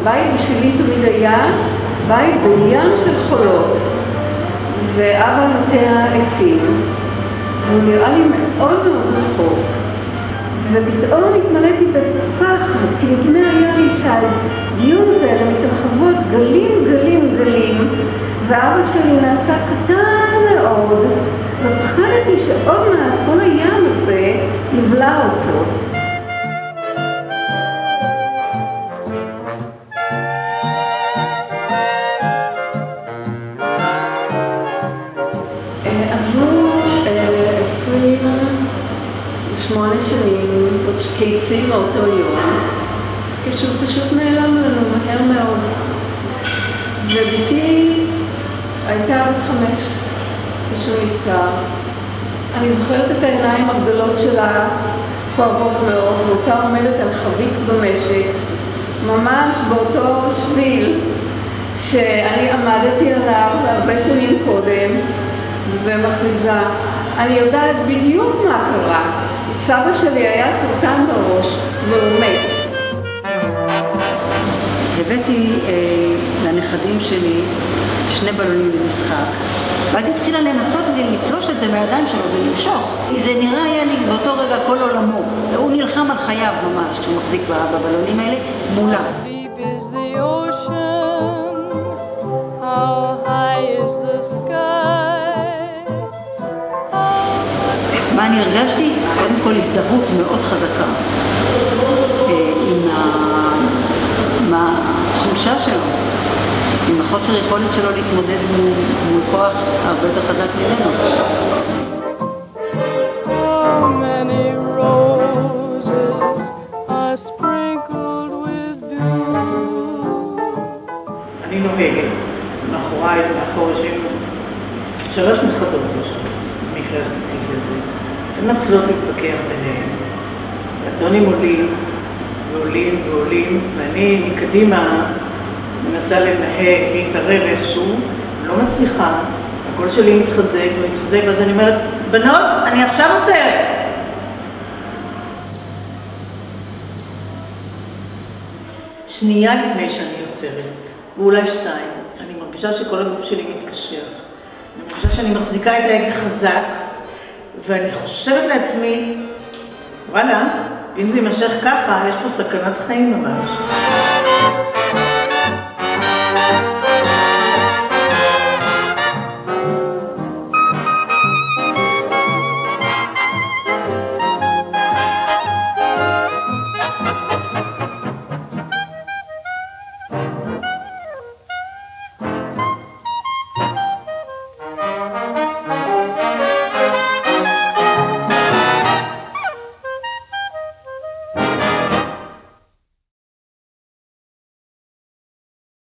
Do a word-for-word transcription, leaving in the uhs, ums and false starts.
בית בשבילי תמיד היה בית בים של חולות, ואבא נוטע עצים, והוא נראה לי מאוד מאוד רחוק. ופתאום התמלאתי בפחד, כי נדמה היה לי שהדיונות האלה מתרחבות גלים, גלים, גלים, ואבא שלי נעשה קטן מאוד, ופחדתי שעוד מעט כל הים הזה יבלע אותו. עברו עשרים ושמונה שנים, עוד קיצים מאותו יום, כשהוא פשוט נעלם לנו מהר מאוד. ובתי הייתה בת חמש כשהוא נפטר. אני זוכרת את העיניים הגדולות שלה, כואבות מאוד, ואותה עומדת על חבית במשק, ממש באותו שביל שאני עמדתי עליו הרבה שנים קודם, ומכריזה, אני יודעת בדיוק מה קרה. סבא שלי היה סרטן בראש והוא מת. הבאתי אה, לנכדים שלי שני בלונים למשחק, ואז התחילה לנסות לתלוש את זה מהידיים שלו ולמשוך. זה נראה היה לי באותו רגע כל עולמו. הוא נלחם על חייו ממש כשהוא מחזיק בבלונים האלה מולה. מה אני הרגשתי? קודם כל הזדהות מאוד חזקה עם, ה... עם החולשה שלו, עם החוסר יכולת שלו להתמודד מול, מול כוח הרבה יותר חזק ממנו. אני נוהגת, מאחוריי, מאחור יושבים שלוש נכדות יושבות, במקרה הספציפי הזה. הן מתחילות להתווכח ביניהן. והטונים עולים ועולים ועולים, ואני מקדימה מנסה לנהג, להתערב איכשהו, לא מצליחה, הקול שלי מתחזק ומתחזק, ואז אני אומרת, בנות, אני עכשיו עוצרת. שנייה לפני שאני עוצרת, ואולי שתיים, אני מרגישה שכל הגוף שלי מתקשר. אני מרגישה שאני מחזיקה את ההגה חזק, ואני חושבת לעצמי, וואלה, אם זה יימשך ככה, יש פה סכנת חיים ממש.